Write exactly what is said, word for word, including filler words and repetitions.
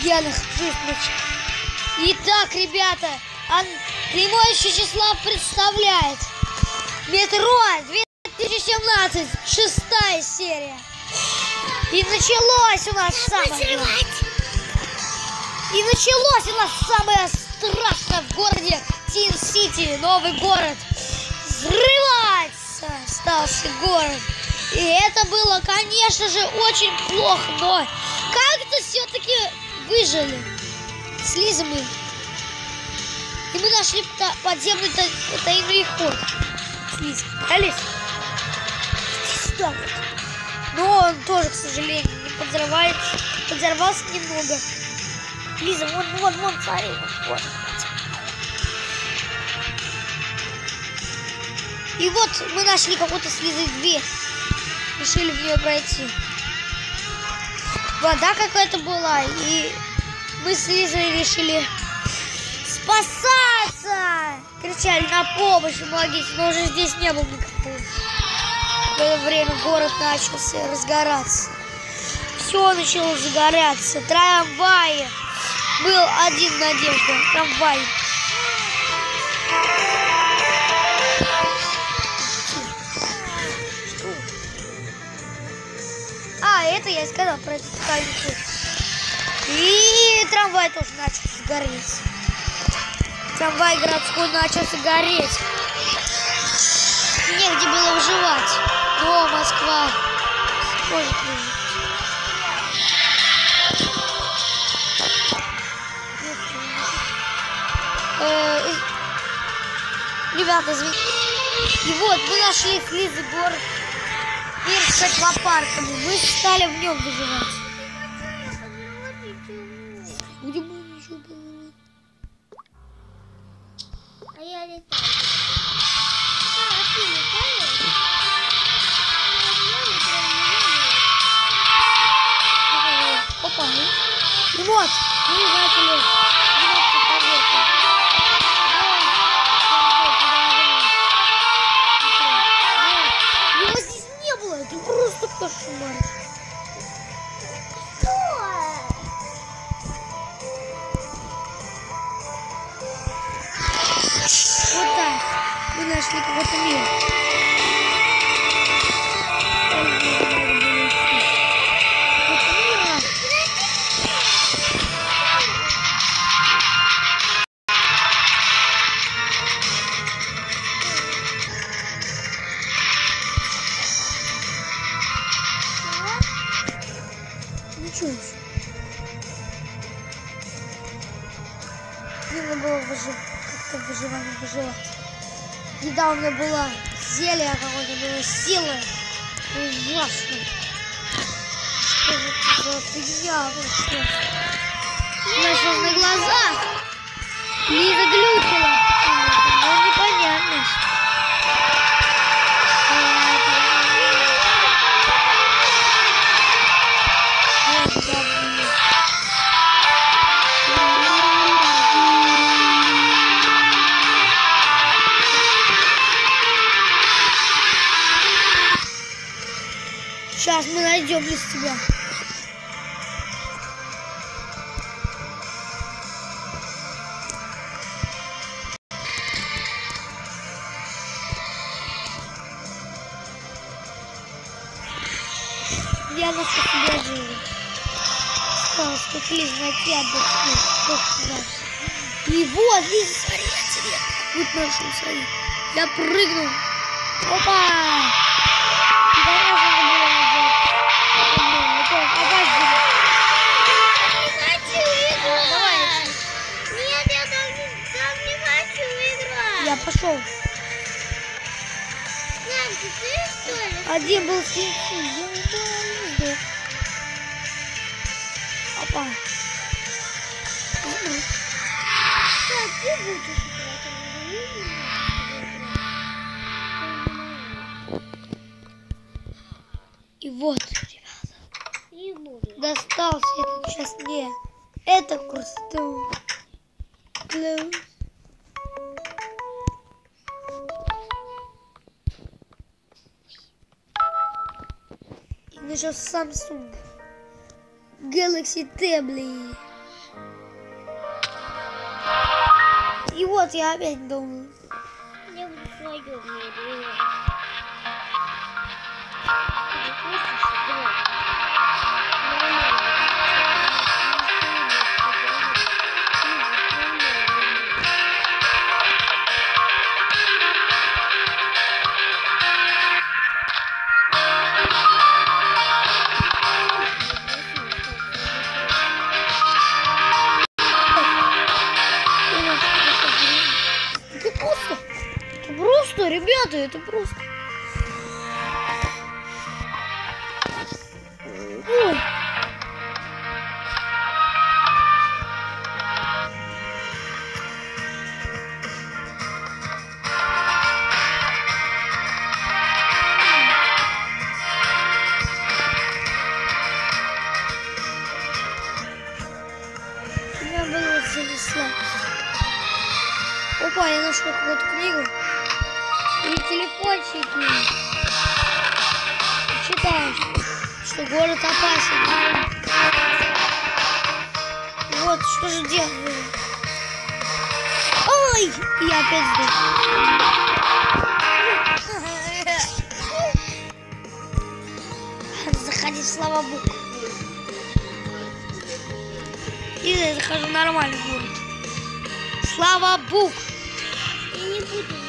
Я нахожусь на... Итак, ребята, Ан... Клеймующий Числав представляет Метро две тысячи семнадцать, шестая серия. И началось у нас самое... И началось у нас самое страшное в городе Тин-Сити, новый город. Взрываться остался город. И это было, конечно же, очень плохо, но как-то все-таки выжили. Слизы мы. И мы нашли подземный та таинный ход. Слизы. Алис. Сюда вот. Но он тоже, к сожалению, не подзорвается. Подзорвался немного. Лиза, вон, вон, вон, смотри, вот. И вот мы нашли какую-то с Лизой дверь. Решили в нее пройти. Вода какая-то была, и мы с Лизой решили спасаться. Кричали на помощь, помогите, но уже здесь не было никакого. В это время город начался разгораться. Все начало загораться. Трамваи. Был один надежда. Трамвай. А, это я сказал про этот кальций. И трамвай тоже начал гореть. Трамвай городской начался гореть. Негде было выживать. О, Москва. Тоже приезжает. Э, ребята, извините. И вот мы нашли с Лизой город. Мир с аквапарками. Мы стали в нем выживать. Будем мы еще выживать. А я летаю. А, ты летаешь? Опа. И вот, мы начали. Его здесь не было. Это просто кошмар. Вот так. Мы нашли какой-то мир. Ничего еще. Нужно было выжив... как-то выживание выживать. Еда у меня была, зелье какое-то было, силы. Ужасно. Что же это за фигня вообще? Начал на глазах. Лиза глючила. Ну, непонятно. Сейчас мы найдем без тебя. Я на себя живу. Сказал, что Лиза найти отдохнуть. И вот, Лиза, смотри, на тебе. Вот нашел, смотри. Я прыгнул. Опа! Я пошел. Один был в синьке. Я не знаю. Опа. И вот, ребята. Достался этот сейчас мне. Это просто. Начал Samsung Galaxy Tablet. вот, я опять думаю. Я буду в своем мире. Это просто. Это просто, ребята, это просто. Ой. Я было занесла. Опа, я нашла какую-то книгу. И телефончики. Читаешь, что город опасен. Вот, что же делать? Ой, я опять сдох. Заходи, слава богу. И я захожу нормально в город. Слава богу. Я не буду